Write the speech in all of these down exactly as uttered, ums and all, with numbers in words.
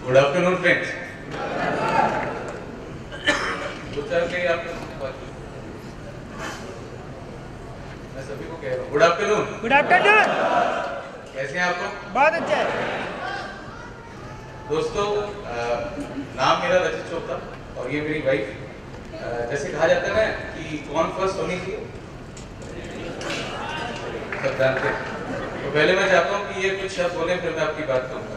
Good afternoon friends. मैं सभी को कह रहा हूँ गुड आफ्टरनून। Good afternoon. कैसे हैं आप लोग? बहुत अच्छा है दोस्तों, आ, नाम मेरा रचित चोपड़ा और ये मेरी वाइफ। जैसे कहा जाता है ना कि कौन फर्स्ट होनी चाहिए, सब जानते हैं। तो पहले मैं चाहता हूँ कि ये कुछ शब्द बोले, फिर मैं आपकी बात करूँगा।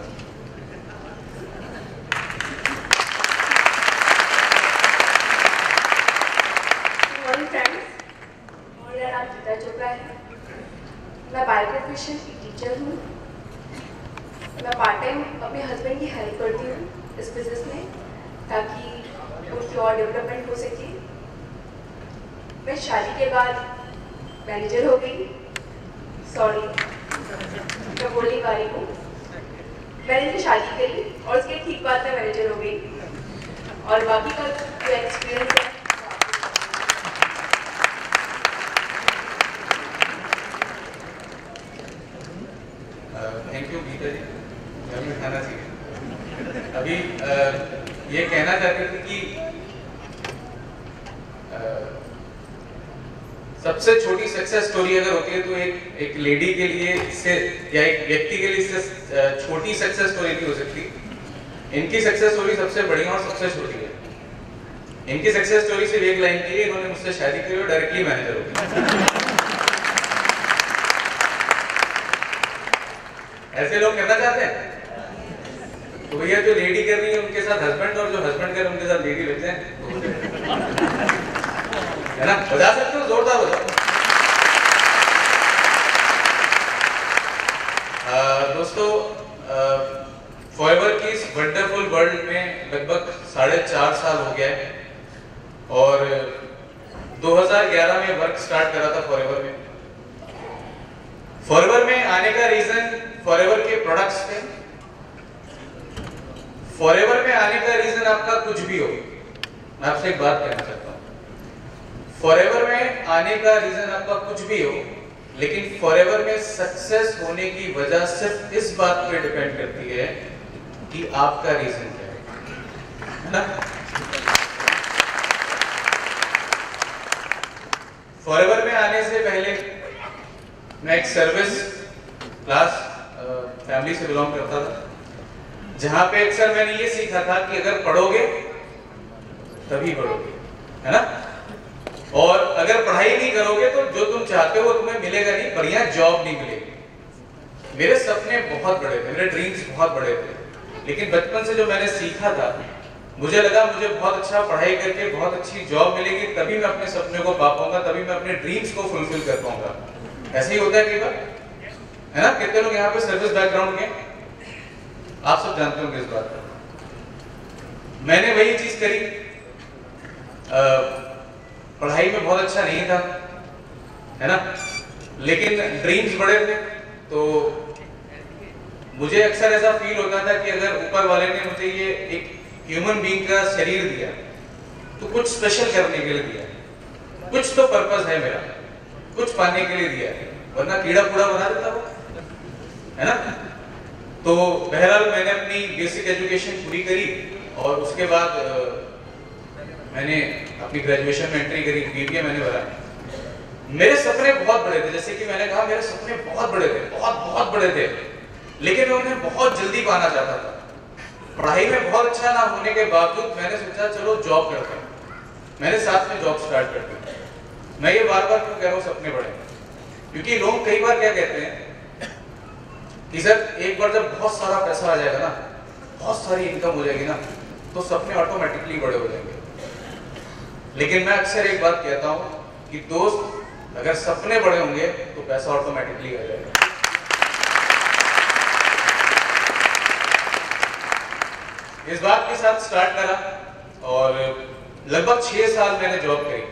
मैं बाय प्रोफेशन की टीचर हूँ। मैं पार्ट टाइम अपने हस्बैंड की हेल्प करती हूँ इस बिजनेस में, ताकि उनकी और डेवलपमेंट हो सके। मैं शादी के बाद मैनेजर हो गई। सॉरी, मैं बोल नहीं पा रही हूँ। मैंने तो शादी करी और उसके ठीक बाद मैं मैनेजर हो गई। और बाकी का जो एक्सपीरियंस है, थैंक यू गीता जी, घर में खाना चाहिए। अभी आ, ये कहना चाहते थे कि आ, सबसे छोटी सक्सेस स्टोरी अगर होती है तो एक एक लेडी के लिए इससे या एक व्यक्ति के लिए इससे छोटी सक्सेस स्टोरी नहीं हो सकती। इनकी सक्सेस स्टोरी सबसे बड़ी और सबसे छोटी है। इनकी सक्सेस स्टोरी सिर्फ एक लाइन की है, इन्होंने मुझसे शादी की और डायरेक्टली मैनेजर हो गए। ऐसे लोग करना चाहते हैं तो भैया जो लेडी कर रही है उनके साथ हस्बैंड, और जो हस्बैंड कर रहे हैं उनके साथ लेडी लगते हैं, है ना? बजा सकते हो, जोरदार बजाओ। दोस्तों, फॉरएवर की इस वंडरफुल वर्ल्ड में लगभग साढ़े चार साल हो गया है और दो हज़ार ग्यारह में वर्क स्टार्ट करा था फॉरएवर में। फॉरएवर में आने का रीजन फॉरएवर के प्रोडक्ट्स थे। फॉरएवर में आने का रीजन आपका कुछ भी हो, मैं आपसे एक बात कहना चाहता हूं। फॉरएवर में आने का रीजन आपका कुछ भी हो, लेकिन फॉरएवर में सक्सेस होने की वजह सिर्फ इस बात पे डिपेंड करती है कि आपका रीजन क्या है, है ना? फॉरएवर में आने से पहले मैं एक सर्विस क्लास फैमिली से बिलोंग करता था, जहां पे अक्सर मैंने ये सीखा था कि अगर पढ़ोगे तभी बढ़ोगे, है ना? और अगर पढ़ाई नहीं करोगे तो जो तुम चाहते हो तुम्हें मिलेगा नहीं, बढ़िया जॉब नहीं मिलेगी। मेरे सपने बहुत बड़े थे, मेरे ड्रीम्स बहुत बड़े थे, लेकिन बचपन से जो मैंने सीखा था, मुझे लगा मुझे बहुत अच्छा पढ़ाई करके बहुत अच्छी जॉब मिलेगी, तभी मैं अपने सपने को पा पाऊंगा, तभी मैं अपने ड्रीम्स को फुलफिल कर पाऊंगा। ऐसे ही होता है कई बार, है ना? कितने लोग यहाँ पे सर्विस बैकग्राउंड के, आप सब जानते होंगे इस बात को। मैंने वही चीज करी, आ, पढ़ाई में बहुत अच्छा नहीं था, है ना? लेकिन ड्रीम्स बड़े थे, तो मुझे अक्सर ऐसा फील होता था कि अगर ऊपर वाले ने मुझे ये एक ह्यूमन बीइंग का शरीर दिया तो कुछ स्पेशल करने के लिए दिया, कुछ तो पर्पस है मेरा, कुछ पाने के लिए दिया है, वरना कीड़ा कूड़ा बना देता वो, है ना? तो बहरहाल मैंने अपनी बेसिक एजुकेशन पूरी करी और उसके बाद आ, मैंने अपनी ग्रेजुएशन में एंट्री करी, बीबीए मैंने भरा। मेरे सपने बहुत बड़े थे, जैसे कि मैंने कहा मेरे सपने बहुत बड़े थे, बहुत बहुत बड़े थे, लेकिन मैं उन्हें बहुत जल्दी पाना चाहता था। पढ़ाई में बहुत अच्छा ना होने के बावजूद मैंने सोचा चलो जॉब करते हैं, मैंने साथ में जॉब स्टार्ट कर दी। मैं ये बार बार क्यों कह रहा हूँ सपने बड़े, क्योंकि लोग कई बार क्या कहते हैं कि सर एक बार जब बहुत सारा पैसा आ जाएगा ना, बहुत सारी इनकम हो जाएगी ना, तो सपने ऑटोमेटिकली बड़े हो जाएंगे। लेकिन मैं अक्सर एक बात कहता हूं कि दोस्त, अगर सपने बड़े होंगे तो पैसा ऑटोमेटिकली आ जाएगा। इस बात के साथ स्टार्ट करा और लगभग छह साल मैंने जॉब करी।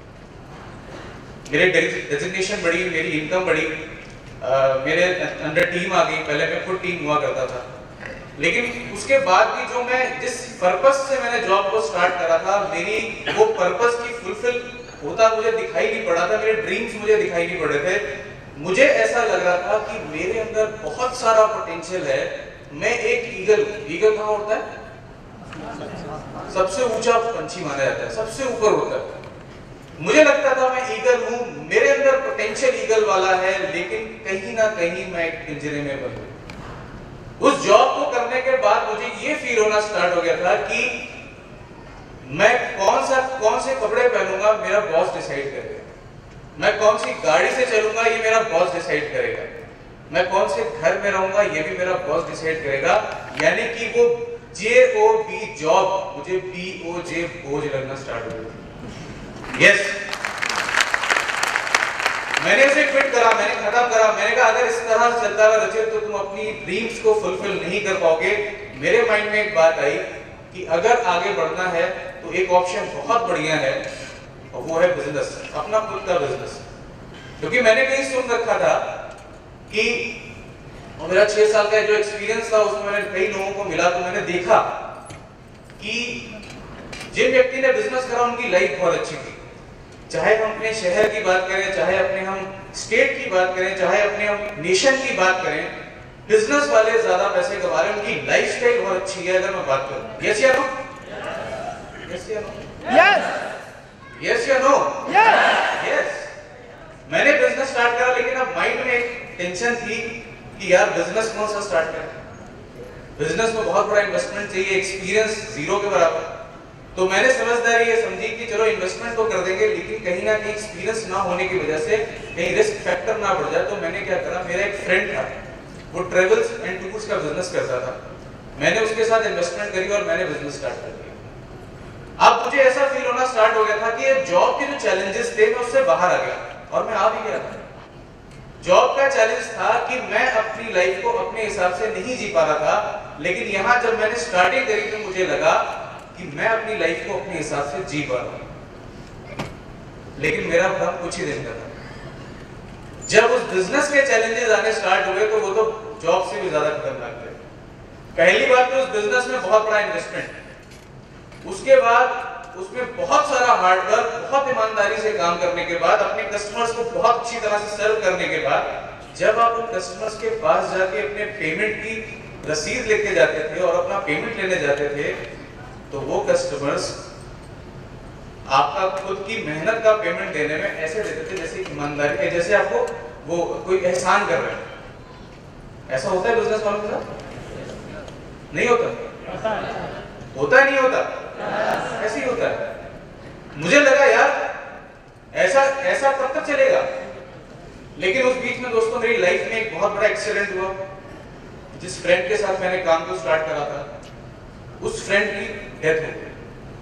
मेरी डेजिग्नेशन बढ़ी, मेरी इनकम बढ़ी, Uh, मेरे अंडर टीम आ गई। पहले मैं खुद टीम हुआ करता था, लेकिन उसके बाद भी जो मैं जिस पर्पस से मैंने जॉब को स्टार्ट करा था, मेरी वो पर्पस की फुलफिल होता मुझे दिखाई नहीं पड़ा था, मेरे ड्रीम्स मुझे दिखाई नहीं पड़े थे। मुझे ऐसा लग रहा था कि मेरे अंदर बहुत सारा पोटेंशियल है, मैं एक ईगल हूँ। ईगल कहाँ उड़ता है? सबसे ऊंचा पंछी माना जाता है, सबसे ऊपर होता है। मुझे लगता था मैं ईगल हूँ, मेरे अंदर पोटेंशियल ईगल वाला है, लेकिन कहीं ना कहीं मैं एक पिंजरे में बंद हूँ। उस जॉब को करने के बाद मुझे ये फील होना स्टार्ट हो गया था कि मैं कौन सा कौन से कपड़े पहनूंगा मेरा बॉस डिसाइड करेगा, मैं कौन सी गाड़ी से चलूंगा ये मेरा बॉस डिसाइड करेगा, मैं कौन से घर में रहूंगा ये भी मेरा बॉस डिसाइड करेगा। यानी कि वो जे ओ बी जॉब मुझे बी ओ जे बोझ लगना स्टार्ट हो गया। यस, मैंने उसे क्विट करा, मैंने खत्म करा। मैंने कहा अगर इस तरह चलता रहा रचित तो तुम अपनी ड्रीम्स को फुलफिल नहीं कर पाओगे। मेरे माइंड में एक बात आई कि अगर आगे बढ़ना है तो एक ऑप्शन बहुत बढ़िया है और वो है बिजनेस, अपना खुद का बिजनेस। क्योंकि मैंने कहीं सुन रखा था कि और मेरा छह साल का जो एक्सपीरियंस था उसमें मैंने कई लोगों को मिला तो मैंने देखा कि जिन व्यक्ति ने बिजनेस करा उनकी लाइफ बहुत अच्छी थी। चाहे हम अपने शहर की बात करें, चाहे अपने हम स्टेट की बात करें, चाहे अपने हम नेशन की बात करें, बिजनेस वाले ज्यादा पैसे कमा रहे हैं, उनकी लाइफस्टाइल बहुत अच्छी है। अगर मैं बात करूं, यस या नो? यस या नो? यस यस या नो? यस। मैंने बिजनेस स्टार्ट करा, लेकिन अब माइंड में एक टेंशन थी कि यार बिजनेस कौन सा स्टार्ट करें। बिजनेस में बहुत बड़ा इन्वेस्टमेंट चाहिए, एक्सपीरियंस जीरो के बराबर। तो मैंने समझदारी ये समझी कि चलो इन्वेस्टमेंट तो कर देंगे, लेकिन कहीं ना कहीं एक्सपीरियंस ना होने की वजह से कहीं रिस्क फैक्टर ना बढ़ जाए। तो मैंने क्या करा, मेरा एक फ्रेंड था, वो ट्रेवल्स एंड टूर्स का बिजनेस करता था। मैंने उसके साथ इन्वेस्टमेंट करी और मैंने बिजनेस स्टार्ट कर दिया। अब मुझे ऐसा फील होना स्टार्ट हो गया था कि जॉब के जो चैलेंजेस थे मैं उससे बाहर आ गया और मैं आ भी गया था। जॉब का चैलेंज था कि मैं अपनी लाइफ को अपने हिसाब से नहीं जी पा रहा था, लेकिन यहां जब मैंने स्टार्टिंग करी तो मुझे लगा कि मैं अपनी लाइफ को अपने हिसाब से जी पा रहा हूं। लेकिन मेरा भ्रम कुछ ही दिन का था। जब उस बिजनेस के चैलेंजेस आने स्टार्ट हुए तो वो तो जॉब से भी ज्यादा खतरनाक थे। पहली बात तो उस बिजनेस में बहुत बड़ा इन्वेस्टमेंट, उसके बाद उसमें बहुत सारा हार्डवर्क, बहुत ईमानदारी से काम करने के बाद, अपने कस्टमर्स को बहुत अच्छी तरह से सर्व करने के बाद, जब आप उन कस्टमर्स के पास जाके अपने पेमेंट की रसीद लेके जाते थे और अपना पेमेंट लेने जाते थे, तो वो कस्टमर्स आपका खुद की मेहनत का पेमेंट देने में ऐसे देते थे जैसे ईमानदारी के, जैसे आपको वो कोई एहसान कर रहे हैं। ऐसा होता है बिजनेस वालों के साथ? नहीं होता? होता है नहीं होता? ऐसे ही होता है। मुझे लगा यार ऐसा ऐसा कब तक चलेगा। लेकिन उस बीच में दोस्तों मेरी लाइफ में एक बहुत बड़ा एक्सीडेंट हुआ। जिस फ्रेंड के साथ मैंने काम को स्टार्ट करा था, उस फ्रेंड की डेथ हो गई।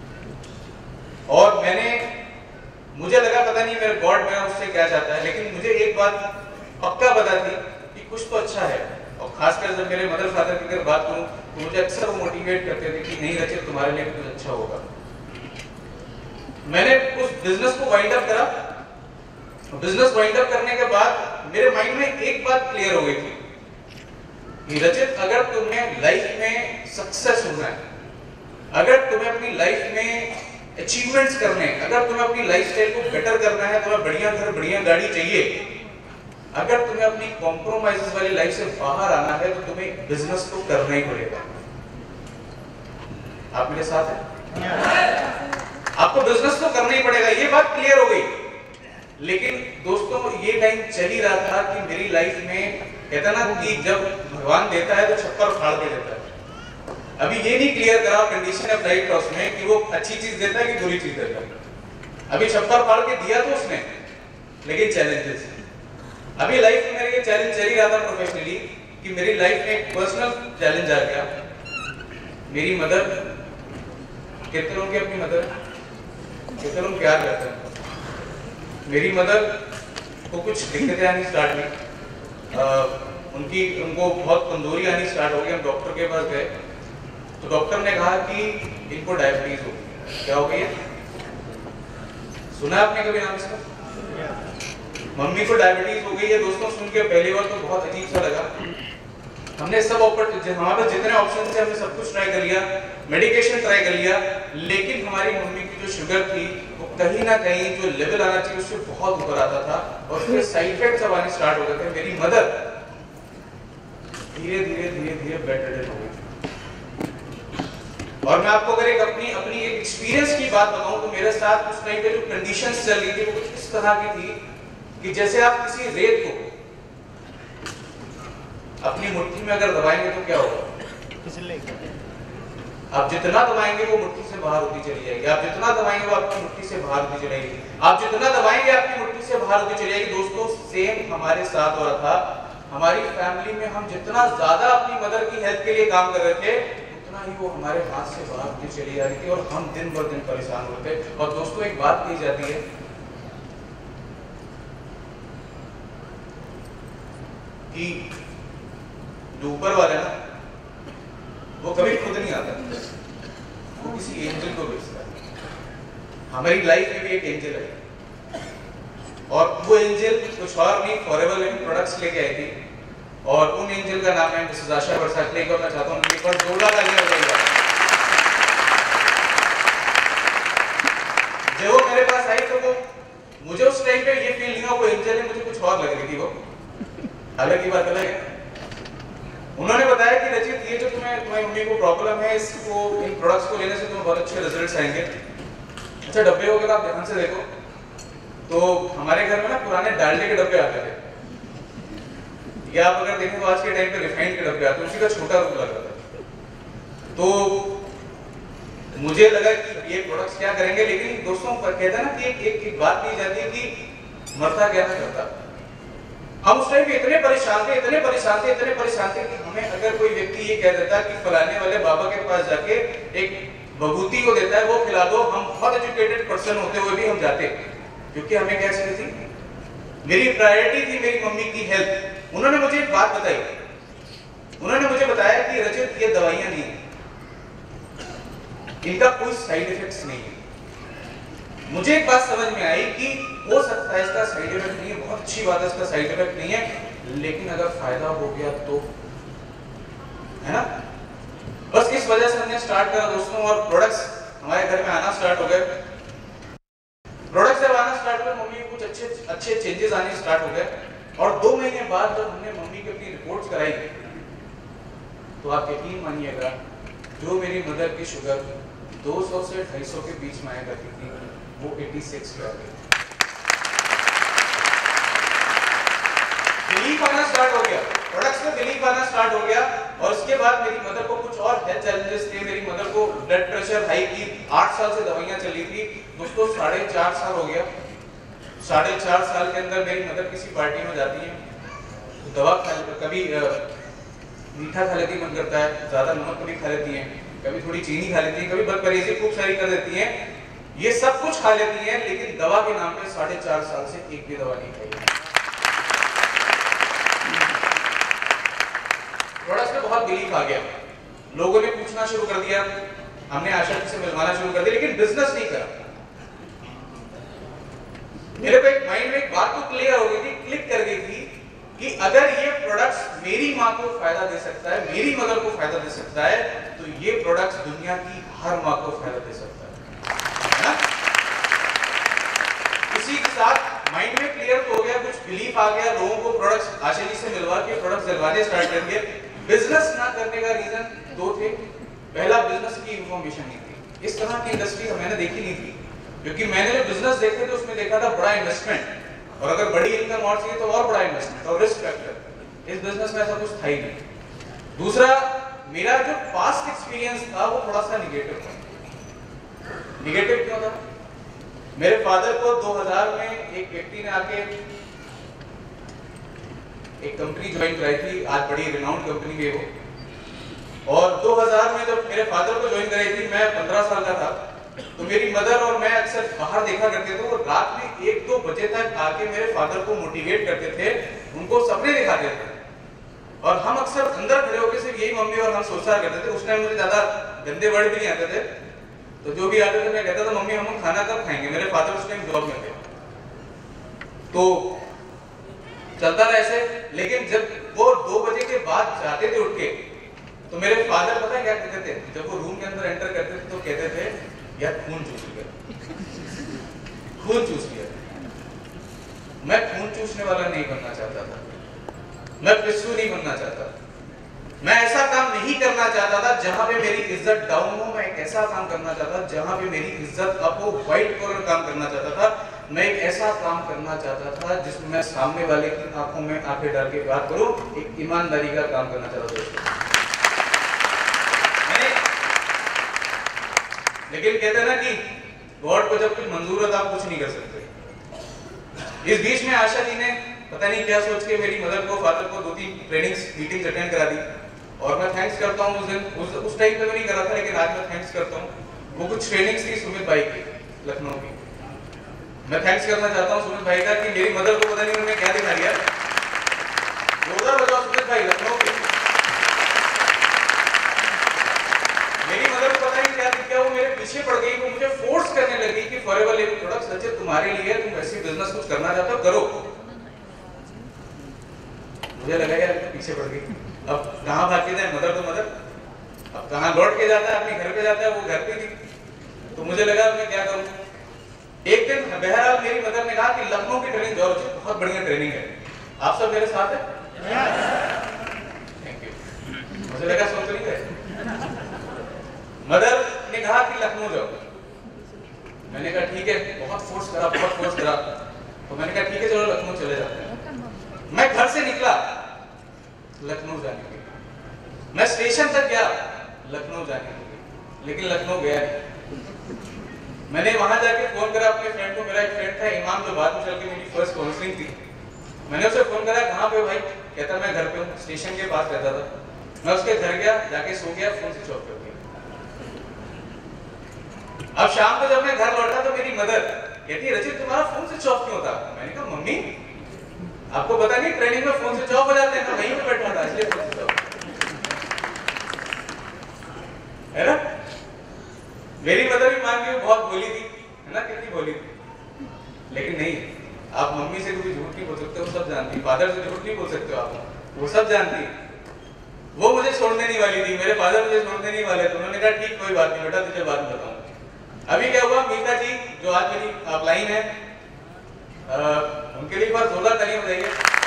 और मैंने मुझे लगा पता नहीं मेरा गॉड मेरा उससे क्या चाहता है, लेकिन मुझे एक बात पक्का पता थी कि कुछ तो अच्छा है। और खासकर जब मेरे मदर फादर की अगर बात करूं तो मुझे अक्सर वो मोटिवेट करते थे कि नहीं रचित तुम्हारे लिए कुछ अच्छा होगा। मैंने उस बिजनेस को वाइंड अप करा। बिजनेस वाइंड अप करने के बाद मेरे माइंड में एक बात क्लियर हो गई थी कि रचित अगर तुम्हें लाइफ में सक्सेस होना है, अगर तुम्हें अपनी लाइफ में अचीवमेंट्स करने, अगर तुम्हें अपनी लाइफस्टाइल को बेटर करना है, तुम्हें बढ़िया घर बढ़िया गाड़ी चाहिए, अगर तुम्हें अपनी कॉम्प्रोमाइजेस वाली लाइफ से बाहर आना है, तो तुम्हें बिजनेस तो करना ही पड़ेगा। आप मेरे साथ हैं? आपको बिजनेस तो करना ही पड़ेगा, ये बात क्लियर हो गई। लेकिन दोस्तों ये टाइम चल ही रहा था कि मेरी लाइफ में कहता ना कि जब भगवान देता है तो छप्पर फाड़ के देता है। अभी ये नहीं क्लियर करा कंडीशन ऑफ लाइफ का उसमें कि वो अच्छी चीज देता है कि बुरी चीज देता है। अभी छप्पर फाड़ के दिया तो उसने, लेकिन चैलेंजेस अभी लाइफ में मेरे ये चैलेंज चल ही रहा था प्रोफेशनली कि मेरी लाइफ में एक पर्सनल चैलेंज आ गया। मेरी मदर, कितने लोग अपनी मदर कितने लोग प्यार करते हैं, मेरी मदर को कुछ दिक्कतें आनी स्टार्ट हुई। उनकी उनको बहुत कमजोरी आनी स्टार्ट हो गई। हम डॉक्टर के पास गए तो डॉक्टर ने कहा कि इनको डायबिटीज हो गई। क्या हो गई है? सुना आपने कभी नाम इसका? मम्मी को डायबिटीज हो गई है। दोस्तों सुन के पहली बार तो बहुत अजीब सा लगा। हमने सब ऑप्शन, हमारे पास जितने ऑप्शन थे हमने सब कुछ ट्राई कर लिया, मेडिकेशन ट्राई कर लिया, लेकिन हमारी मम्मी की जो शुगर थी वो कहीं ना कहीं जो लेवल आना चाहिए उससे बहुत ऊपर आता था और उसके साइड इफेक्ट सब आने स्टार्ट हो गए थे। मेरी मदर धीरे धीरे धीरे धीरे बेड हो गई। और मैं आपको अगर एक अपनी अपनी एक एक्सपीरियंस की बात बताऊं तो मेरे साथ उस टाइम पे जो कंडीशंस चल रही थी वो कुछ इस तरह की थी कि जैसे आप किसी रेत को अपनी मुट्ठी में अगर दबाएंगे तो क्या होगा? आप जितना दबाएंगे वो मुट्ठी से बाहर होती चली जाएगी, आप जितना दबाएंगे वो आपकी मुट्ठी से बाहर होती चली जाएगी, आप जितना दबाएंगे आपकी मुट्ठी से बाहर होती चली जाएगी। दोस्तों सेम हमारे साथ हो रहा था। हमारी फैमिली में हम जितना ज्यादा अपनी मदर की हेल्प के लिए काम कर रहे थे उतना ही वो हमारे हाथ से बाहर होती चली जा रही थी और हम दिन भर दिन परेशान होते। और दोस्तों एक बात कही जाती है कि जो ऊपर वाला ना वो कभी खुद नहीं आता, वो किसी एंजल को भेजता है। हमारी लाइफ में भी एक एंजल है और वो एंजल कुछ और नहीं फॉरएवर लिविंग प्रोडक्ट्स लेके आई थी और उन एंजल का नाम है मिसेस आशा बरसात। लेकर मैं चाहता हूँ उनके ऊपर जोरदार तालियां बजाइए। जब वो मेरे पास आई तो वो मुझे उस टाइम पे ये फील नहीं हुआ वो एंजल है, मुझे कुछ और लग रही थी वो। हालांकि बात अलग है। उन्होंने बताया कि रचित ये जो तुम्हें तुम्हारी मम्मी को प्रॉब्लम है इसको इन प्रोडक्ट्स को लेने से तुम्हें बहुत अच्छे रिजल्ट्स आएंगे। अच्छा डब्बे हो गए आप ध्यान से देखो तो हमारे घर में ना पुराने डालडे के डब्बे आते थे या आप अगर देखें तो आज के टाइम पे रिफाइंड के डब्बे आते हैं, उसी का छोटा रूप लग रहा था। तो मुझे लगा कि ये प्रोडक्ट्स क्या करेंगे, लेकिन दोस्तों कहते हैं ना कि एक, एक, एक बात की जाती है कि मरता क्या ना करता। हम उस टाइम पे इतने परेशान थे इतने परेशान थे इतने परेशान थे कि हमें अगर कोई व्यक्ति ये कह देता कि फलाने वाले बाबा के पास जाके एक भभूति को देता है वो खिला दो, हम बहुत एजुकेटेड पर्सन होते हुए भी हम जाते, क्योंकि हमें क्या चाहिए थी, मेरी प्रायोरिटी थी मेरी मम्मी की हेल्थ। उन्होंने मुझे एक बात बताई, उन्होंने मुझे बताया कि रजत ये दवाइयां नहीं है, इनका कोई साइड इफेक्ट्स नहीं है। मुझे एक बात समझ में आई कि हो सकता है इसका साइड इफेक्ट नहीं है, बहुत अच्छी बात है इसका साइड इफेक्ट नहीं है, लेकिन अगर फायदा हो गया तो, है ना। बस इस वजह से हमने स्टार्ट करा दोस्तों और प्रोडक्ट्स हमारे घर में आना स्टार्ट हो गए। प्रोडक्ट्स जब आना स्टार्ट हुए मम्मी कुछ अच्छे अच्छे चेंजेस आने स्टार्ट हो गए और दो महीने बाद जब हमने मम्मी की अपनी रिपोर्ट्स कराई तो आप यकीन मानिएगा जो मेरी मदर की शुगर दो सौ से ढाई सौ के बीच में आया करती थी वो छियासी पे आ गई। बिलीफ आना स्टार्ट हो गया, प्रोडक्ट्स में बिलीफ आना स्टार्ट हो गया और इसके बाद मेरी मदर को कुछ और हेल्थ चैलेंजेस थे। मेरी मदर को ब्लड प्रेशर हाई की आठ साल से दवाइयां चल रही थी दोस्तों, साढ़े चार साल हो गया। साढ़े चार साल के अंदर मेरी मदर किसी पार्टी में जाती है, दवा खा कभी मीठा खा लेती, मन करता है ज्यादा नमक कभी खा लेती है, कभी थोड़ी चीनी खा लेती है, कभी बदपरहेजी खूब सारी कर देती है, ये सब कुछ खा लेती है, लेकिन दवा के नाम पे साढ़े चार साल से एक भी दवा नहीं खाई। प्रोडक्ट्स में बहुत बिलीफ आ गया, लोगों ने पूछना शुरू कर दिया, हमने आशा जी से मिलवाना शुरू कर दिया, लेकिन बिजनेस नहीं करा। मेरे को एक माइंड में एक बात तो क्लियर हो गई थी, क्लिक कर गई थी कि अगर ये प्रोडक्ट्स मेरी माँ को फायदा दे सकता है, मेरी मदर को फायदा दे सकता है, तो ये प्रोडक्ट्स दुनिया की हर माँ को फायदा दे सकता है, है ना? इसी के साथ माइंड में क्लियर तो हो गया, कुछ बिलीफ आ गया, लोगों को प्रोडक्ट्स आशा जी से मिलवा के प्रोडक्ट्स दिलवाने स्टार्ट कर दिए। बिजनेस ना करने का रीजन दो थे, पहला बिजनेस की इंफॉर्मेशन नहीं थी, इस तरह की इंडस्ट्री मैंने देखी नहीं थी, क्योंकि मैंने जो बिजनेस देखे थे उसमें देखा था बड़ा इन्वेस्टमेंट और अगर बड़ी इनकम और चाहिए तो और बड़ा इन्वेस्टमेंट और रिस्क फैक्टर। इस बिजनेस में ऐसा कुछ था ही नहीं। दूसरा, मेरा जो पास्ट एक्सपीरियंस था वो थोड़ा सा निगेटिव था। निगेटिव क्यों था? मेरे फादर को दो हज़ार में एक व्यक्ति ने आके एक कंपनी ज्वाइन कराई थी, आज बड़ी रिनाउंड कंपनी में वो, और दो हज़ार में जब मेरे फादर को ज्वाइन कराई थी मैं पंद्रह साल का था, तो मेरी मदर और मैं अक्सर बाहर देखा करते थे, वो रात में एक दो बजे तक आके मेरे फादर को मोटिवेट करते थे, उनको सपने दिखाते थे और हम अक्सर अंदर खड़े होकर सिर्फ यही मम्मी और हम सोचा करते थे। उस टाइम मुझे ज्यादा गंदे वर्ड भी नहीं आते थे, तो जो भी आते थे मैं कहता था मम्मी हम खाना कब खाएंगे। मेरे फादर उस टाइम जॉब में थे तो चलता था ऐसे, लेकिन जब वो दो बजे के बाद जाते थे उठ के तो मेरे फादर पता है क्या कहते थे, जब वो रूम के अंदर एंटर करते थे तो कहते थे यार खून चूस लिया, खून चूस लिया। मैं खून चूसने वाला नहीं बनना चाहता था, मैं पिस्सू नहीं बनना चाहता, मैं ऐसा काम नहीं करना चाहता था जहां पे मेरी इज्जत डाउन हो, मैं एक ऐसा काम करना चाहता था जहां पे मेरी इज्जत अप हो, व्हाइट कॉलर काम करना चाहता था। मैं एक ऐसा काम करना चाहता था जिसमें मैं सामने वाले की आंखों में आंखें डाल के बात करूं, एक ईमानदारी का काम करना चाहता था। लेकिन कहते हैं ना कि गॉड को जब कुछ मंजूर है तो आप कुछ नहीं कर सकते। इस बीच में आशा जी ने पता नहीं क्या सोच के मेरी मदर को, फादर को दो तीन ट्रेनिंग्स मीटिंग्स अटेंड करा दी और मैं थैंक्स करता हूँ उस दिन, उस उस टाइम पे तो नहीं करा था लेकिन आज मैं थैंक्स करता हूँ। वो कुछ ट्रेनिंग्स थी सुमित भाई की लखनऊ की। मैं थैंक्स करना चाहता हूँ सुमित भाई का कि मेरी मदर को पता नहीं उन्होंने क्या दिखा दिया। जोरदार बजाओ सुमित भाई लखनऊ के। मेरी मदर को पता नहीं क्या दिख गया, वो मेरे पीछे पड़ गई, वो मुझे फोर्स करने लगी कि फॉरएवर लिविंग प्रोडक्ट्स सच्चे तुम्हारे लिए, तुम ऐसी बिजनेस कुछ करना चाहते हो करो। मुझे लगा यार पीछे पड़ गई, अब कहाँ भागते थे, मदर तो मदर, अब कहाँ लौट के जाता है, अपने घर पे जाता है, वो घर पे थी। तो मुझे लगा मैं क्या करूँ। एक दिन बहरहाल मेरी मदर ने कहा कि लखनऊ की ट्रेनिंग जाओ, बहुत बढ़िया ट्रेनिंग है, आप सब मेरे साथ हैं? Thank you. मुझे लगा सोच नहीं गए। मदर ने कहा कि लखनऊ जाओ। मैंने कहा ठीक है, बहुत फोर्स करा बहुत फोर्स करा तो मैंने कहा ठीक है चलो लखनऊ चले जाते हैं। मैं घर से निकला लखनऊ जाने के लिए, मैं स्टेशन तक गया लखनऊ जाने के लिए, लेकिन लखनऊ गया नहीं। मैंने वहां जाके फोन करा अपने फ्रेंड को, मेरा एक फ्रेंड था इमाम जो बाद में चल के मेरी फर्स्ट काउंसलिंग थी। मैंने उसे फोन करा कहाँ पे भाई, कहता मैं घर पे हूँ, स्टेशन के पास रहता था। मैं उसके घर गया, जाके सो गया, फोन स्विच ऑफ कर दिया। अब शाम को जब मैं घर लौटा तो मेरी मदर कहती है रचित तुम्हारा फोन स्विच ऑफ क्यों था? मैंने कहा मम्मी आपको पता नहीं ट्रेनिंग में फोन स्विच ऑफ हो जाते हैं, मैं वहीं पे बैठा था इसलिए फोन स्विच ऑफ है ना। मेरी मदर भी मान गई, बहुत बोली थी है ना, कितनी बोली थी, लेकिन नहीं, आप मम्मी से कोई झूठ नहीं बोल सकते, वो सब जानती है। फादर से झूठ नहीं बोल सकते आप, वो सब जानती है। वो मुझे छोड़ने नहीं वाली थी, मेरे फादर मुझे छोड़ने नहीं वाले थे। उन्होंने कहा ठीक कोई बात नहीं बेटा, तुझे बाद में बताऊंगा। अभी क्या हुआ, मीता जी जो आज मेरी अपलाइन है, आ, उनके लिए एक बार जोरदार तालियां बजाइए।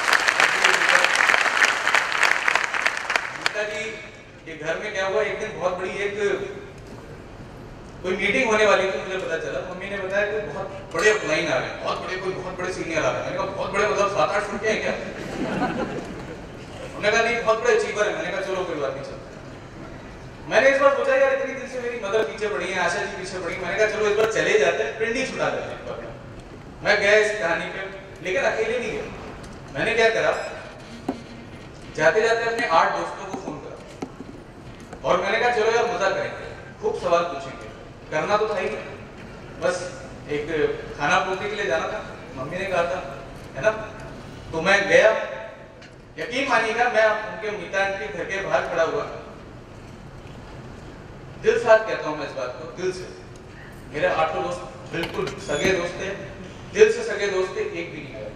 मीता जी के घर में क्या हुआ, एक दिन बहुत बड़ी एक कोई मीटिंग होने वाली थी, मुझे पता चला। मम्मी ने बताया कि बहुत बड़े अपलाइन आ रहे हैं, बहुत बड़े, कोई बहुत बड़े सीनियर आ रहे हैं। मैंने कहा बहुत बड़े मतलब सात आठ फुट के हैं क्या? उन्होंने कहा नहीं बहुत बड़े अचीवर है। मैंने कहा चलो कोई बात नहीं, चलते। मैंने इस बार सोचा यार इतनी दिन से मेरी मदर पीछे पड़ी है, आशा जी पीछे पड़ी, मैंने कहा चलो इस बार चले जाते हैं, पिंडी छुड़ा देते हैं। मैं गया इस कहानी पे, लेकिन अकेले नहीं गया। मैंने क्या करा, जाते जाते अपने आठ दोस्तों को फोन करा और मैंने कहा चलो यार मजा करेंगे, खूब सवाल पूछेंगे। करना तो था ही, बस एक खाना पूर्ति के लिए जाना था, मम्मी ने कहा था है ना। तो मैं गया, यकीन मानिएगा मैं उनके मीता के घर के बाहर खड़ा हुआ, दिल साथ कहता हूं मैं इस बात को, दिल से। मेरे आठों दोस्त बिल्कुल सगे दोस्त थे, दिल से सगे दोस्त थे, एक भी नहीं आया।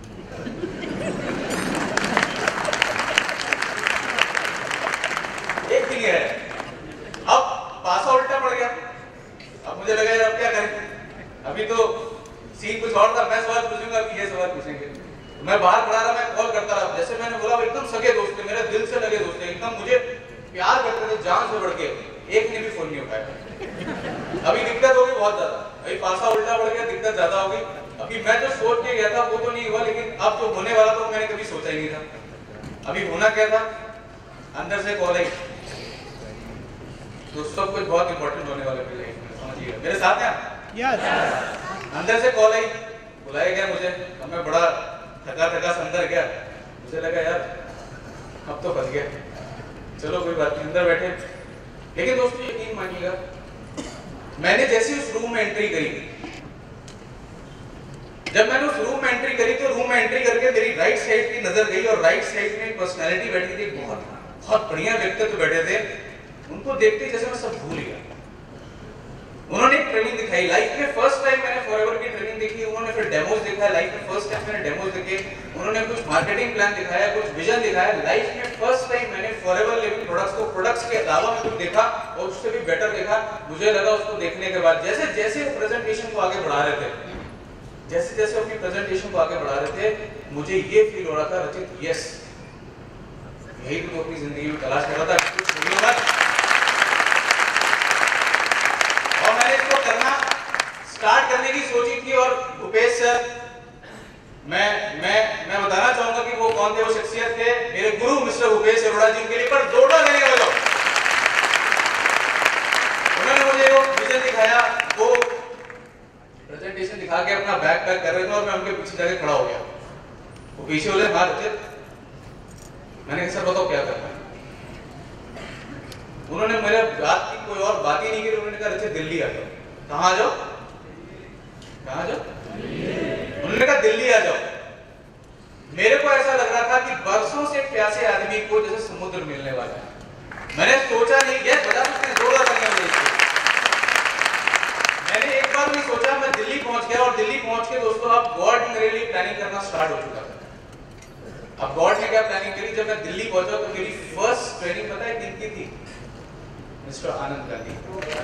एक भी नहीं आया। अब पासा उल्टा पड़ गया। अब मुझे लगा यार अब क्या करें, अभी तो सीन कुछ और था, मैं सवाल पूछूंगा कि ये सवाल पूछेंगे। तो मैं बाहर खड़ा रहा, मैं कॉल करता रहा। जैसे मैंने बोला वो एकदम सगे दोस्त थे, मेरे दिल से लगे दोस्त थे, एकदम मुझे प्यार करते थे जान से बढ़ के। एक ने भी फोन नहीं उठाया। अभी दिक्कत होगी बहुत ज्यादा, अभी पासा उल्टा पड़ गया, दिक्कत ज्यादा होगी। अभी मैं जो सोच के गया था वो तो नहीं हुआ, लेकिन अब जो होने वाला था मैंने कभी सोचा ही नहीं था। अभी होना क्या था, अंदर से कॉल आई, तो सब कुछ बहुत इंपॉर्टेंट होने वाला है लाइफ में, समझिएगा। मेरे साथ हैं yes. अंदर से कॉल आई, बुलाया गया मुझे। अब मैं बड़ा थका थका अंदर गया, मुझे लगा यार अब तो फंस गया, चलो कोई बात नहीं, अंदर बैठे। लेकिन दोस्तों यकीन मानिएगा, मैंने जैसे उस रूम में एंट्री करी, जब मैंने उस रूम में एंट्री करी तो रूम में एंट्री करके मेरी राइट साइड की नजर गई और राइट साइड में एक पर्सनैलिटी बैठी थी, बहुत बहुत बढ़िया व्यक्तित्व बैठे थे। उनको देखते जैसे मैं सब भूल गया। उन्होंने एक ट्रेनिंग दिखाई, लाइफ में फर्स्ट टाइम मैंने फॉरएवर की ट्रेनिंग देखी। उन्होंने फिर डेमोस दिखाया, लाइफ में फर्स्ट टाइम मैंने डेमोस देखे। उन्होंने कुछ मार्केटिंग प्लान दिखाया, कुछ विजन दिखाया। लाइफ में फर्स्ट टाइम मैंने फॉरएवर लिविंग प्रोडक्ट्स को, प्रोडक्ट्स के अलावा में कुछ देखा और उससे भी बेटर देखा। मुझे लगा उसको देखने के बाद जैसे जैसे वो प्रेजेंटेशन को आगे बढ़ा रहे थे, जैसे जैसे अपनी प्रेजेंटेशन को आगे बढ़ा रहे थे, मुझे ये फील हो रहा था रचित यस यही तो अपनी जिंदगी में तलाश कर रहा था, कुछ छोड़ियो मत। और मैंने इसको करना स्टार्ट करने की सोची थी। और भूपेश सर, मैं मैं मैं बताना चाहूंगा कि वो कौन थे। वो शख्सियत थे मेरे गुरु मिस्टर भूपेश अरोड़ा जी। के लिए पर जोड़ा देने का लोग उन्होंने मुझे वो विजन दिखाया, वो प्रेजेंटेशन दिखा के अपना बैग पैक कर रहे थे और मैं उनके पीछे जाके खड़ा हो गया। वो पीछे बोले हाँ रचित। मैंने कहा सर बताओ क्या करना है। उन्होंने मेरे बात की कोई और बात ही नहीं की। उन्होंने कहा रचित दिल्ली आ जाओ। कहाँ आ जाओ? कहाँ जाओ? उन्होंने कहा दिल्ली आ जाओ। मेरे को ऐसा लग रहा था कि बरसों से प्यासे आदमी को जैसे समुद्र मिलने वाला है। मैंने सोचा नहीं, यह बता सकते जोरदार करने वाले। मैंने एक बार नहीं सोचा, मैं दिल्ली पहुंच गया। और दिल्ली पहुंच के दोस्तों अब गॉड मेरे लिए प्लानिंग करना स्टार्ट हो चुका था। अब गॉड ने क्या प्लानिंग करी, जब मैं दिल्ली पहुंचा तो मेरी फर्स्ट ट्रेनिंग पता है किन की थी? मिस्टर आनंद गांधी।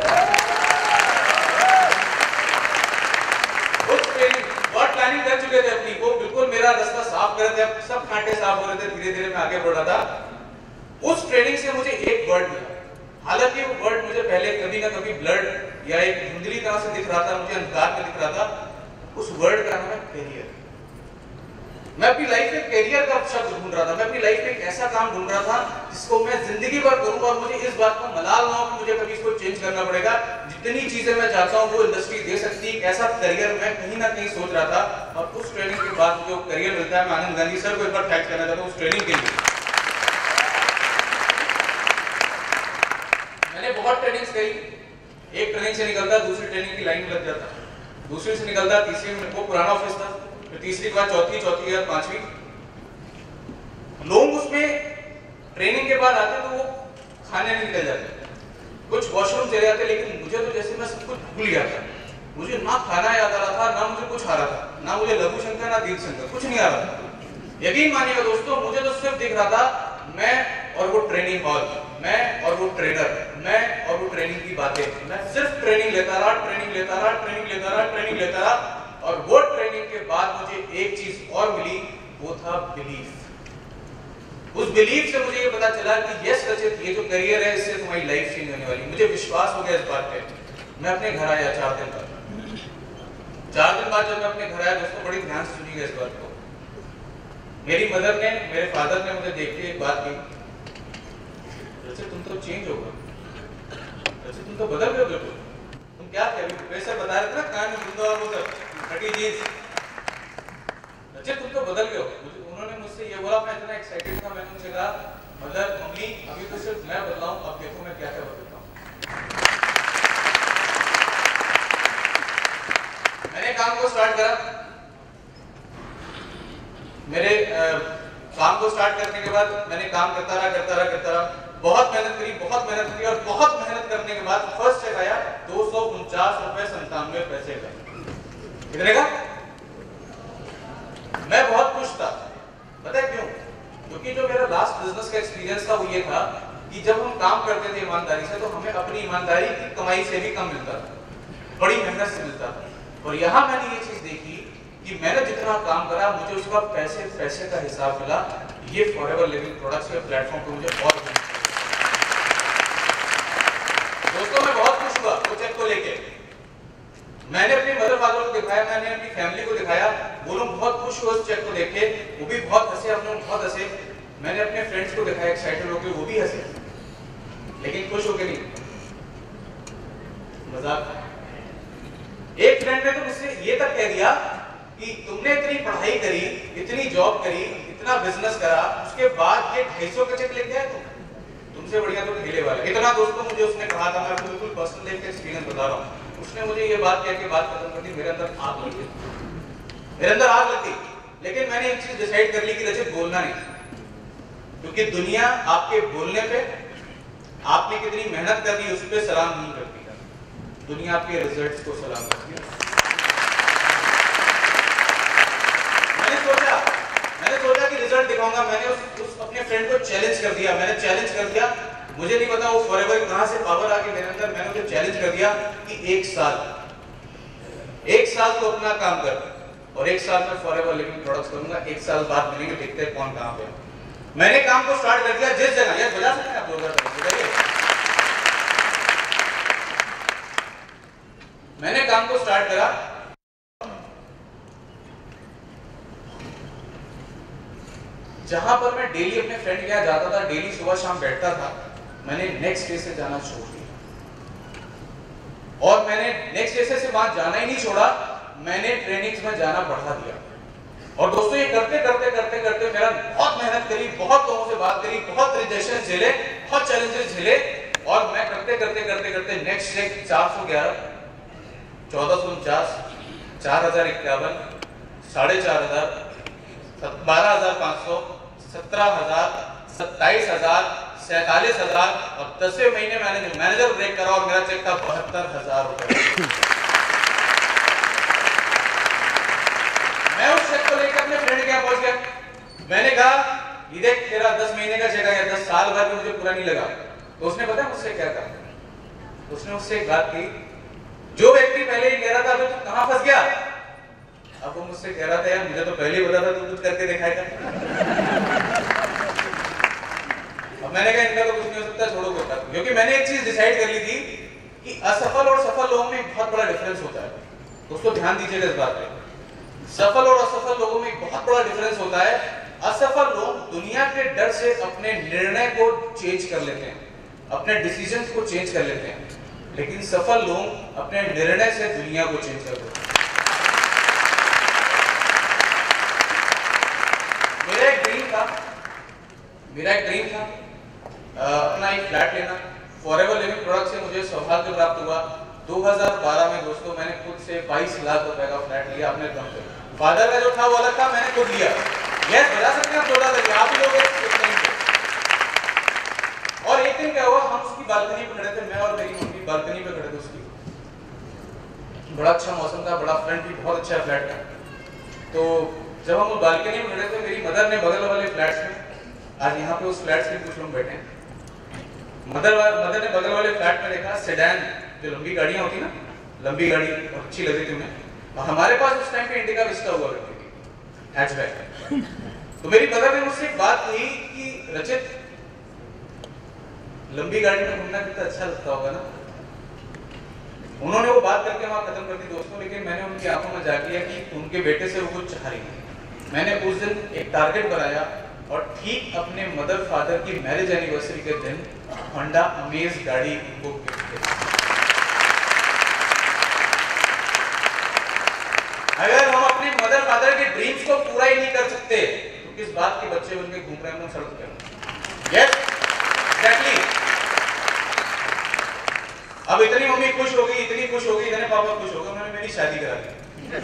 उस ट्रेनिंग गॉड प्लानिंग कर चुके थे अपनी को, बिल्कुल मेरा रास्ता साफ कर रहे थे, सब कांटे साफ हो रहे थे। धीरे धीरे मैं आगे बढ़ रहा था। उस ट्रेनिंग से मुझे एक वर्ड मिला। हालांकि वो वर्ड मुझे पहले कभी ना कभी ब्लड या एक धुंधली तरह से दिख रहा था, मुझे अंधकार में दिख रहा था। उस वर्ड का नाम है करियर। मैं अपनी लाइफ में करियर का शब्द ढूंढ रहा था। मैं अपनी लाइफ में एक ऐसा काम ढूंढ रहा था जिसको मैं जिंदगी भर करूंगा और मुझे इस बात का मलाल ना हो कि मुझे कभी इसको चेंज करना पड़ेगा। जितनी चीजें मैं चाहता हूं वो इंडस्ट्री दे सकती है। ऐसा करियर मैं कहीं ना कहीं सोच रहा था। और उस ट्रेनिंग के बाद जो करियर मिलता है, मैं आनंद गांधी सर को एक बार थैंक्स करना चाहता हूं उस ट्रेनिंग के लिए। मैंने बहुत ट्रेनिंग्स करी। एक ट्रेनिंग से निकलता दूसरी ट्रेनिंग की लाइन में लग जाता, दूसरी से निकलता तीसरी में, वो पुराना ऑफिस था, फिर तीसरी के बाद चौथी, चौथी के बाद पांचवी। लोग उसमें ट्रेनिंग के बाद आते तो वो खाने नहीं निकल जाते, कुछ वॉशरूम चले जाते। लेकिन मुझे तो जैसे मैं सब कुछ भूल गया था। मुझे ना खाना याद आ रहा था, ना मुझे कुछ आ रहा था, ना मुझे लघु शंकर ना दीर्घ शंकर, कुछ नहीं आ रहा था। यकीन मानिएगा दोस्तों, मुझे तो सिर्फ दिख रहा था मैं और वो ट्रेनिंग हॉल, मैं और वो ट्रेनर, मैं और वो ट्रेनिंग की बातें। मैं सिर्फ ट्रेनिंग लेता रहा, ट्रेनिंग लेता रहा, ट्रेनिंग लेता रहा, ट्रेनिंग लेता रहा। और वो ट्रेनिंग के बाद मुझे एक चीज और मिली, वो था बिलीफ। उस बिलीफ से मुझे ये पता चला कि यस रचित, ये जो करियर है इससे तुम्हारी लाइफ चेंज होने वाली। मुझे विश्वास हो गया इस बात पे। मैं अपने घर आया चार दिन बाद। चार दिन बाद जब मैं अपने घर आया दोस्तों, बड़ी ध्यान से सुनिएगा इस बात को। मेरी मदर ने, मेरे फादर ने मुझे देख के एक बात की, रचित तुम तो चेंज हो गए, रचित तुम तो बदल गए बिल्कुल। तुम क्या थे अभी प्रोफेसर बता रहे थे ना, कान में गुंदा और वो सब फटी जींस, रचित तुम तो बदल गए हो। उन्होंने मुझसे ये बोला, मैं इतना एक्साइटेड था। मैंने उनसे कहा मदर मम्मी अभी तो सिर्फ मैं बदलाऊं, अब देखो मैं क्या क्या बदलता हूं। मैंने काम को स्टार्ट करा। मेरे आ, काम को स्टार्ट करने के बाद मैंने काम करता रहा करता रहा करता रहा बहुत मेहनत करी, बहुत मेहनत करी। और बहुत मेहनत करने के बाद फर्स्ट चेक आया दो सौ उनचास रुपए संतानवे पैसे का। कितने का? मैं बहुत खुश था। पता है क्यों? क्योंकि जो मेरा लास्ट बिजनेस का एक्सपीरियंस था वो ये था कि जब हम काम करते थे ईमानदारी से, तो हमें अपनी ईमानदारी की कमाई से भी कम मिलता था, बड़ी मेहनत से मिलता था। और यहाँ मैंने ये चीज देखी कि मैंने जितना काम करा मुझे उसका पैसे पैसे का हिसाब मिला। ये फॉरएवर लिविंग प्रोडक्ट्स के प्लेटफॉर्म पे मुझे बहुत दोस्तों मैं बहुत खुश हुआ वो चेक को लेके। मैंने अपने मदर फादर को दिखाया, मैंने अपनी फैमिली को दिखाया, वो लोग बहुत खुश हुए उस चेक को देख के, वो भी बहुत हंसे, हम लोग बहुत हंसे। मैंने अपने फ्रेंड्स को दिखाया एक्साइटेड होकर, वो भी हंसे, लेकिन खुश होकर नहीं, मजाक। एक फ्रेंड ने तो मुझसे ये तक कह दिया कि तुमने इतनी पढ़ाई करी, इतनी जॉब करी, इतना बिजनेस करा, उसके बाद ये ढाई सौ का चेक लेके आए तुम, तुमसे बढ़िया तो ठेले वाले। इतना दोस्तों मुझे उसने कहा था, मैं आपको बिल्कुल पर्सनल लाइफ का एक्सपीरियंस बता रहा हूँ। उसने मुझे ये बात कह के बात खत्म कर दी, मेरे अंदर आग लगी, मेरे अंदर आग लगी। लेकिन मैंने एक चीज डिसाइड कर ली कि रचित बोलना नहीं, क्योंकि दुनिया आपके बोलने पे, आपने कितनी मेहनत कर दी उस पर सलाम नहीं करती, दुनिया आपके रिजल्ट्स को सलाम करती है। मैंने सोचा मैंने सोचा कि रिजल्ट दिखाऊंगा। मैंने उस, उस अपने फ्रेंड को चैलेंज कर दिया, मैंने चैलेंज कर दिया। मुझे नहीं पता वो फॉरएवर कहां से पावर आ गई मेरे अंदर। मैंने उसे चैलेंज कर दिया कि एक साल एक साल तो अपना काम कर और एक साल में फॉरएवर लिविंग प्रोडक्ट्स करूंगा। एक साल बाद मिलेंगे, देखते हैं कौन कहां पे। मैंने काम को स्टार्ट कर दिया जिस जगह, यस बजा सकते हैं आप जोरदार बताइए। मैंने काम को स्टार्ट करा, जहां पर मैं डेली अपने फ्रेंड के यहाँ जाता था, डेली सुबह शाम बैठता था, मैंने नेक्स्ट डे से जाना छोड़ दिया। और मैंने नेक्स्ट डे से वहां जाना ही नहीं छोड़ा, मैंने ट्रेनिंग्स में जाना बढ़ा दिया। और दोस्तों ये करते करते करते करते मेरा बहुत मेहनत करी, बहुत लोगों से बात करी, बहुत रिजेक्शन झेले, बहुत चैलेंजेस झेले, और मैं करते करते करते करते नेक्स्ट डे चार सौ ग्यारह, चौदह सौ उनचास, चार हजार इक्यावन, साढ़े चार हजार, बारह हजार पांच सौ, सत्रह हजार, सत्ताईस हजार, सैतालीस हजार, और दसवें महीने मैंने मैनेजर ब्रेक करा और मेरा चेक था बहत्तर हजार रुपए। मैं उस चेक को लेकर अपने फ्रेंड के यहाँ पहुंच गया। मैंने कहा ये देख तेरा दस महीने का चेक आ गया, दस साल भर भी मुझे पूरा नहीं लगा। तो उसने पता है मुझसे क्या कहा? उसने मुझसे एक बात की, जो व्यक्ति पहले ही कह रहा था अबे तू कहां फंस गया, अब वो मुझसे कह रहा था यार मुझे तो पहले ही पता था तू कुछ करके दिखाएगा। अब मैंने कहा इनका तो कुछ नहीं हो सकता, छोड़ो कोई बात, क्योंकि मैंने एक चीज डिसाइड कर ली थी कि असफल और सफल लोगों में बहुत बड़ा डिफरेंस होता है। दोस्तों ध्यान दीजिएगा इस बात पे, सफल और असफल लोगों में बहुत बड़ा डिफरेंस होता है। असफल लोग दुनिया के डर से अपने निर्णय को चेंज कर लेते हैं, अपने डिसीजंस को चेंज कर लेते हैं, लेकिन सफल लोग अपने निर्णय से दुनिया को चेंज कर देते हैं। मेरा एक ड्रीम था, मेरा एक ड्रीम था अपना एक फ्लैट लेना। फॉरएवर लिविंग प्रोडक्ट से मुझे सौभाग्य प्राप्त हुआ। दो हज़ार बारह में दोस्तों मैंने खुद से बाईस लाख रुपए का फ्लैट लिया अपने दम पे। फादर का जो था वो अलग था, मैंने खुद लिया। यस बजा सकते हैं आप जोरदार ताली, आप ही लोग एक टाइम पे। और एक दिन क्या हुआ, हम उसकी बालकनी पे खड़े थे, मैं और मेरी मम्मी बालकनी पे खड़े थे उसकी। बड़ा अच्छा मौसम था, बड़ा फ्रंट भी बहुत अच्छा फ्लैट था। तो जब हम उस बालकनी में खड़े थे, मेरी मदर ने बगल वाले फ्लैट्स में, आज यहाँ पे उस फ्लैट्स में कुछ लोग बैठे हैं, मदर मदर ने बगल वाले फ्लैट में देखा सेडान, जो लंबी गाड़ियां होती ना, लंबी गाड़ी और अच्छी लगी थी उन्हें, और हमारे पास उस टाइम पे इंडिका विस्टा हुआ करती थी, हैचबैक। तो मेरी मदर ने मुझसे एक बात कही कि रचित लंबी गाड़ी में घूमना कितना अच्छा लगता होगा ना। उन्होंने वो बात करके वहां खत्म कर दी दोस्तों, लेकिन मैंने उनकी आंखों में जाग लिया कि उनके बेटे से वो कुछ चाह रही है। मैंने उस दिन एक टारगेट बनाया और ठीक अपने मदर फादर की मैरिज एनिवर्सरी के दिन होंडा अमेज गाड़ी उनको गिफ्ट की। अगर हम अपने मदर फादर के ड्रीम्स को पूरा ही नहीं कर सकते तो किस बात के बच्चे उनके घूम रहे हैं सड़क पे? Yes exactly. अब इतनी मम्मी खुश होगी, इतनी खुश होगी, इतने पापा खुश हो गए, उन्होंने मेरी शादी करा दी।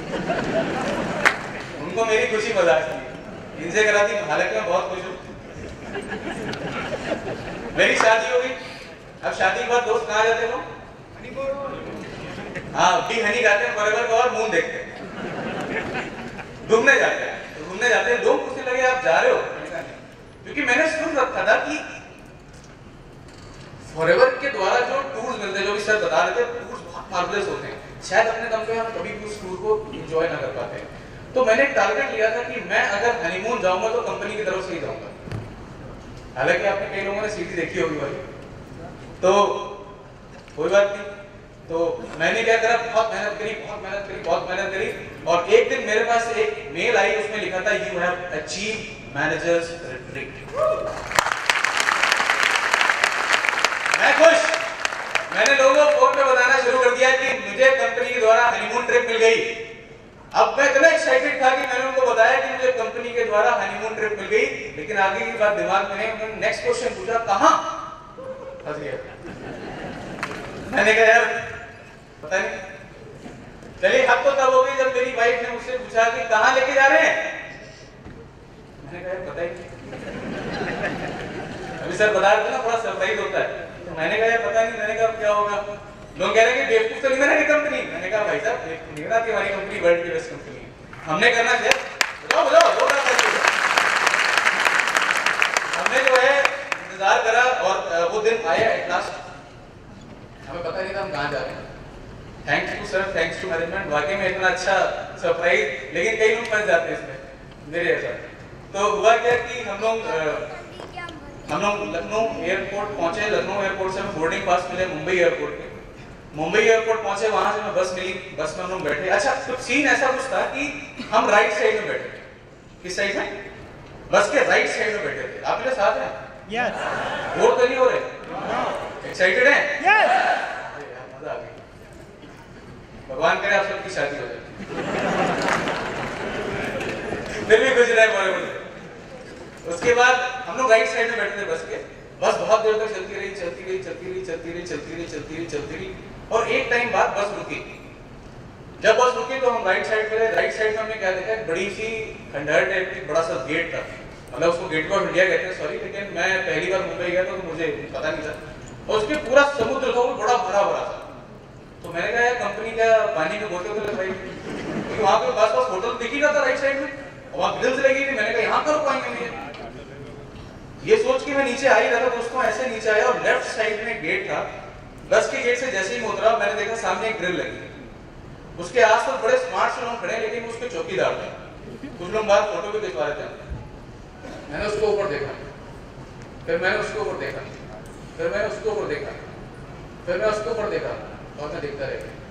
उनको मेरी खुशी मजाक थी, इनसे करा दी, हालांकि मैं बहुत खुश हूँ। मेरी शादी हो गई। अब शादी के बाद दोस्त कहाँ जाते लोग? हाँ डी हनी गाते हैं, फॉरएवर का और मून देखते हैं, घूमने जाते हैं। तो घूमने जाते हैं, लोग पूछने लगे आप जा रहे हो? क्योंकि मैंने सुन रखा था कि फॉरएवर के द्वारा जो टूर्स मिलते हैं, जो भी सर बता रहे थे, टूर्स बहुत मार्वलस होते हैं, शायद अपने दम पे हम कभी भी उस टूर को एंजॉय ना कर पाते हैं। तो मैंने टारगेट लिया था कि मैं अगर हनीमून जाऊंगा तो कंपनी की तरफ से ही जाऊंगा। हालांकि आपने कई लोगों ने सीधी देखी होगी भाई, तो कोई बात नहीं। तो मैंने क्या करा, बहुत मेहनत करी, बहुत मेहनत करी, बहुत मेहनत करी, और एक दिन मेरे पास एक मेल आई, उसमें लिखा था you have achieve managers retreat. मैं खुश। मैंने लोगों को फोन पे बताना शुरू कर दिया कि मुझे कंपनी के द्वारा हनीमून ट्रिप मिल गई। अब मैं इतना एक्साइटेड था कि मैंने उनको बताया कि मुझे कंपनी के द्वारा हनीमून ट्रिप मिल गई, लेकिन आगे की बात दिमाग में नहीं। उन्होंने नेक्स्ट क्वेश्चन पूछा, कहां? फंस गया। मैंने कहा यार पता नहीं। चलिए हद तो तब हो गई जब मेरी वाइफ ने मुझसे पूछा कि कहां लेके जा रहे हैं। मैंने कहा पता ही नहीं। अभी सर बता रहे थे ना, थोड़ा सरप्राइज होता है। तो मैंने कहा यार पता नहीं। मैंने कहा क्या होगा? लोग कह रहे हैं कि बेवकूफ तो नहीं बनानी कंपनी। मैंने कहा भाई साहब बेवकूफ नहीं बनाती, हमारी कंपनी वर्ल्ड की बेस्ट कंपनी है, हमने करना चाहिए। बताओ बताओ दो बात करके हमने जो है इंतजार करा, और वो दिन आया एट लास्ट। हमें पता नहीं था हम कहाँ जा रहे हैं। Thanks to sir, thanks to management, वाकई में इतना अच्छा सरप्राइज। लेकिन कई लोग फंस जाते हैं इसमें मेरे ऐसा। तो हुआ क्या कि हम लोग हम लोग लखनऊ एयरपोर्ट पहुंचे, लखनऊ एयरपोर्ट से हमें बोर्डिंग पास मिले मुंबई एयरपोर्ट के। मुंबई एयरपोर्ट पहुंचे, वहां से मैं बस मिली, बस में हम लोग बैठे। अच्छा कुछ सीन ऐसा कुछ था कि हम राइट साइड में बैठे थे। किस साइड में? बस के राइट साइड में बैठे थे। आप मेरे साथ हैं? यस। बोर तो नहीं हो रहे? एक्साइटेड हैं? यस। मजा आ गई। भगवान करे आप सबकी शादी हो जाए। फिर भी खुश रहे बॉलीवुड। उसके बाद हम लोग राइट साइड में बैठे थे बस के। बस बहुत देर तक चलती रही चलती रही चलती रही चलती रही चलती रही चलती रही चलती रही और एक टाइम बाद बस रुकी। जब बस रुकी तो हम राइट साइड पे थे। राइट साइड में हमने क्या देखा, एक बड़ी सी खंडहर टाइप की बड़ा सा गेट था। मतलब उसको गेट ऑफ इंडिया कहते हैं, सॉरी, लेकिन मैं पहली बार मुंबई गया था तो मुझे पता नहीं था। और उसके पूरा समुद्र था, वो बड़ा भरा भरा था। तो मैंने कहा यार कंपनी का पानी में बोलते होते भाई, क्योंकि वहां पे बस बस होटल दिख ही रहा था राइट साइड में, वहां ग्रिल्स लगी थी। मैंने कहा यहाँ कर पाएंगे नहीं। ये सोच के मैं नीचे आ ही रहा था दोस्तों, ऐसे नीचे आया और लेफ्ट साइड में गेट था। बस के गेट से जैसे ही मैं उतरा मैंने देखा सामने एक ग्रिल लगी। उसके आसपास बड़े स्मार्ट से लोग खड़े, लेकिन उसके चौकीदार थे। कुछ लोग बाहर फोटो भी खिंचवा रहे थे। मैंने उसको ऊपर देखा, फिर मैंने उसको ऊपर देखा, फिर मैंने उसको ऊपर देखा, फिर मैं उसको ऊपर देखा और मैं देखता रह गया।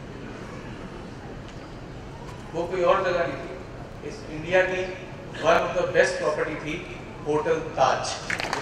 वो कोई और जगह नहीं थी, इस इंडिया की one of the best property थी, होटल ताज।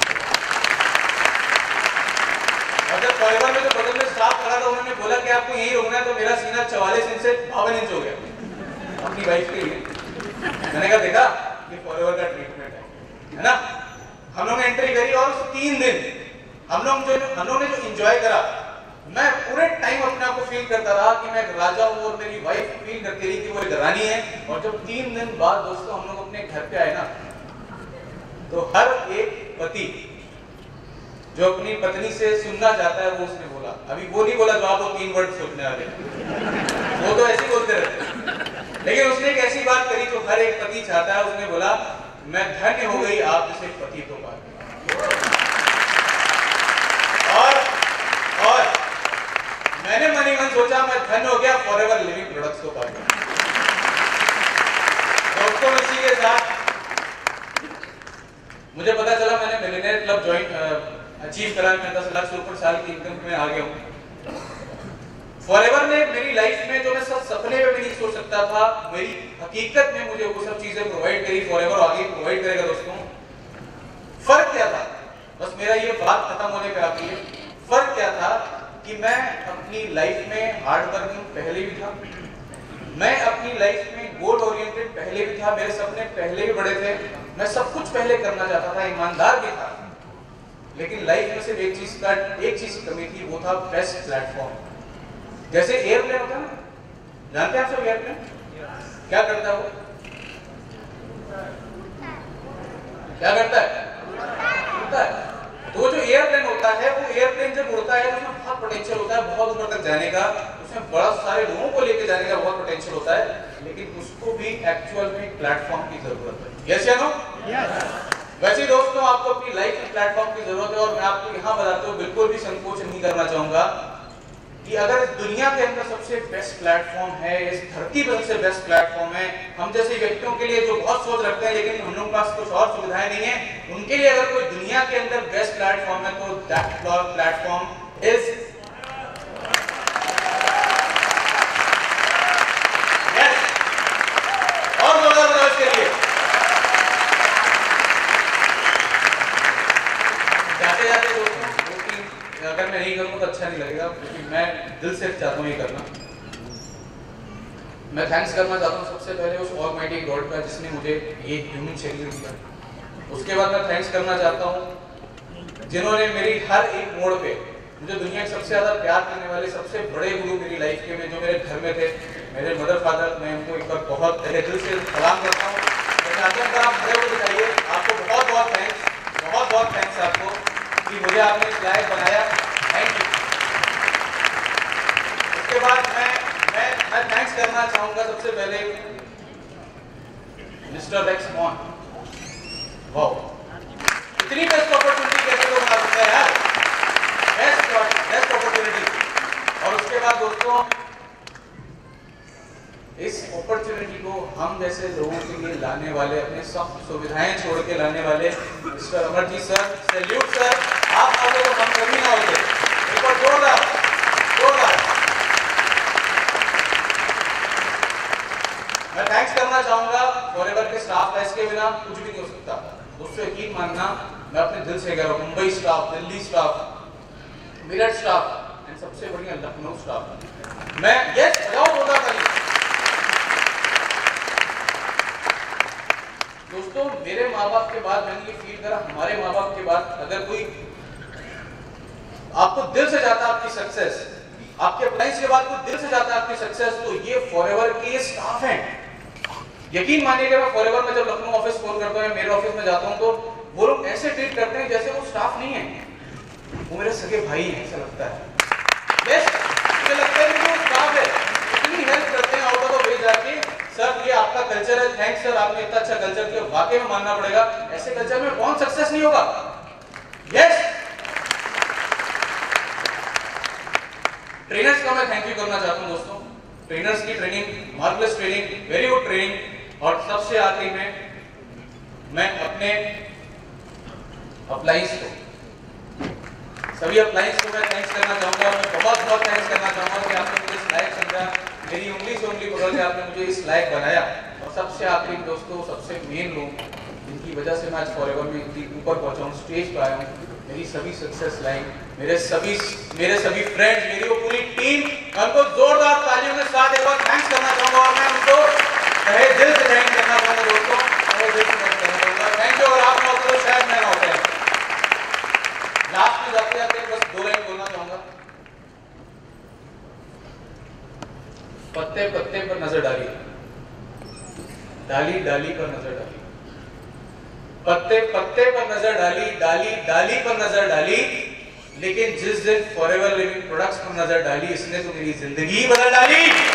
और जब फॉरएवर में जो बगल में स्टाफ खड़ा था उन्होंने बोला कि आपको यहीं रुकना है, तो मेरा सीना चवालीस इंच से बावन इंच हो गया अपनी वाइफ के लिए। मैंने कहा देखा ये फॉरएवर का ट्रीटमेंट है, है ना। हम लोग ने एंट्री करी और उस तीन दिन हम लोग जो हम लोग ने जो एंजॉय करा, मैं पूरे टाइम अपने आप को फील करता रहा कि मैं एक राजा हूं और मेरी वाइफ फील करती रही कि वो एक रानी है। और जब तीन दिन बाद दोस्तों हम लोग अपने घर पे आए ना, तो हर एक पति जो अपनी पत्नी से सुनना चाहता है वो उसने बोला। अभी वो नहीं बोला जो आप वो तीन वर्ड सोचने वाले, वो तो ऐसे ही बोलते रहते, लेकिन उसने एक ऐसी बात करी जो हर एक पति चाहता है। उसने बोला मैं धन्य हो गई आप जैसे पति को पाकर। और और मैंने मन ही मन सोचा मैं धन्य हो गया फॉरएवर लिविंग प्रोडक्ट्स को पाकर। दोस्तों इसी के साथ मुझे पता चला मैंने मिलियनेयर क्लब ज्वाइन अचीव करा, मैं दस लाख से ऊपर साल की इनकम में आ गया हूँ। फॉरएवर ने मेरी लाइफ में जो मैं सब सपने में भी नहीं सोच सकता था, मेरी हकीकत में मुझे वो सब चीजें प्रोवाइड करी। फॉरएवर आगे प्रोवाइड करेगा दोस्तों। फर्क क्या था, बस मेरा ये बात खत्म होने पे आती है। फर्क क्या था कि मैं अपनी लाइफ में हार्ड वर्किंग पहले भी था, मैं अपनी लाइफ में गोल ओरिएंटेड पहले भी था, मेरे सपने पहले भी बड़े थे, मैं सब कुछ पहले करना चाहता था, ईमानदार भी था। लेकिन लाइफ में सिर्फ एक चीज का एक चीज की कमी थी, वो था बेस्ट प्लेटफॉर्म। जैसे एयरप्लेन होता है ना, जानते हैं आप सब एयरप्लेन क्या करता है? वो क्या करता है? उड़ता है। तो वो जो एयरप्लेन होता है, वो एयरप्लेन जब उड़ता है उसमें बहुत पोटेंशियल होता है बहुत ऊपर तक जाने का, उसमें बहुत सारे लोगों को लेकर जाने का बहुत पोटेंशियल होता है, लेकिन उसको भी एक्चुअल में प्लेटफॉर्म की जरूरत है। यस या नो? यस। वैसे दोस्तों आपको अपनी लाइफ में प्लेटफॉर्म की जरूरत है। और मैं आपको यहाँ बताते हुए बिल्कुल भी संकोच नहीं करना चाहूंगा कि अगर दुनिया के अंदर सबसे बेस्ट प्लेटफॉर्म है, इस धरती पर सबसे बेस्ट प्लेटफॉर्म है, हम जैसे व्यक्तियों के लिए जो बहुत सोच रखते हैं लेकिन हम लोगों के पास कुछ और सुविधाएं नहीं है, उनके लिए अगर कोई दुनिया के अंदर बेस्ट प्लेटफॉर्म है तो दैट प्लेटफॉर्म इज यस। और जोरदार बताओ इसके लिए। जाते जाते दोस्तों, अगर मैं नहीं करूंगा तो अच्छा नहीं लगेगा, क्योंकि मैं दिल से चाहता हूँ ये करना। मैं थैंक्स करना चाहता हूँ सबसे पहले उस ऑलमाइटी गॉड का जिसने मुझे ये ह्यूमन शरीर दिया। उसके बाद मैं थैंक्स करना चाहता हूँ जिन्होंने मेरी हर एक मोड़ पे मुझे दुनिया के सबसे ज्यादा प्यार करने वाले सबसे बड़े गुरु मेरी लाइफ के में जो मेरे घर में थे, मेरे मदर फादर, मैं उनको एक बार बहुत तहे दिल से सलाम करता हूँ। मैं चाहता हूँ आप खड़े होकर दिखाइए। आपको बहुत बहुत थैंक्स, बहुत बहुत थैंक्स आपको कि मुझे आपने इस लायक बनाया। Thank you. उसके बाद मैं मैं मैं थैंक्स करना चाहूंगा सबसे पहले मिस्टर रेक्स मॉन। वाओ, इतनी बेस्ट अपॉर्चुनिटी कैसे लोग बना सकते हैं यार, बेस्ट बेस्ट अपॉर्चुनिटी। और उसके बाद दोस्तों इस अपॉर्चुनिटी को हम जैसे लोगों के लिए लाने वाले, अपने सब सुविधाएं छोड़ के लाने वाले Mister Amarjeet sir, salute sir. आप आते तो हम कभी ना होते। एक बार जोरदार जोरदार मैं थैंक्स करना चाहूंगा फॉरएवर के स्टाफ का। इसके बिना कुछ भी नहीं हो सकता, उससे यकीन मानना। मैं अपने दिल से कह रहा हूँ, Mumbai staff, Delhi staff, Meerut staff and सबसे बढ़िया लखनऊ स्टाफ। मैं यस बजाओ बोलता था। दोस्तों, मेरे माँ बाप के बाद मैंने ये फील करा, हमारे माँ बाप के बाद अगर कोई आपको दिल से चाहता है आपकी सक्सेस, आपके अप्लायंस के बाद कोई दिल से चाहता है आपकी सक्सेस, तो ये फॉरएवर के स्टाफ हैं। यकीन मानिएगा, मैं फॉरएवर में जब लखनऊ ऑफिस फोन करता हूँ, मेरे ऑफिस में जाता हूँ, तो वो लोग ऐसे ट्रीट करते हैं जैसे वो स्टाफ नहीं है, वो मेरे सगे भाई हैं, ऐसा लगता है। यस, मुझे लगता है कि वो स्टाफ है, इतनी हेल्प करते हैं आउट ऑफ वे जाके। सर ये आपका कल्चर है, थैंक्स सर, आपने इतना अच्छा कल्चर किया, वाकई में मानना पड़ेगा। ऐसे कल्चर में कौन सक्सेस नहीं होगा। यस, ट्रेनर्स का मैं थैंक यू करना चाहता हूं दोस्तों। ट्रेनर्स की training, marvellous training, very good training. और सबसे आखिरी में मैं अपने अप्लाइंस को, सभी अप्लाइंस को मैं थैंक्स करना चाहूंगा। मैं बहुत बहुत थैंक्स करना चाहूंगा कि आपने मुझे इस लायक समझा, मेरी उंगली से उंगली पकड़ के आपने मुझे इस लायक बनाया। और सबसे आखिरी दोस्तों, सबसे मेन लोग जिनकी वजह से मैं आज फॉरएवर में इतनी ऊपर पहुंचा हूँ, स्टेज पर आया हूँ, मेरी सभी सक्सेस लाइन, मेरे सभी मेरे सभी फ्रेंड्स, मेरी वो पूरी टीम, मैं उनको जोरदार तालियों के साथ एक बार थैंक्स करना चाहूंगा। और मैं उनको तहे दिल से थैंक करना चाहूंगा दोस्तों, तहे दिल से थैंक करना चाहूंगा। Thank you. और आप ना होते तो शायद मैं ना होता। लास्ट में जाते जाते बस दो लाइन बोलना चाहूंगा। पत्ते पत्ते पर नजर डाली, डाली डाली पर नजर डाली, पत्ते पत्ते पर नजर डाली, डाली डाली पर नजर डाली, लेकिन जिस दिन फॉरएवर लिविंग प्रोडक्ट्स पर नजर डाली, इसने तो मेरी जिंदगी बदल डाली।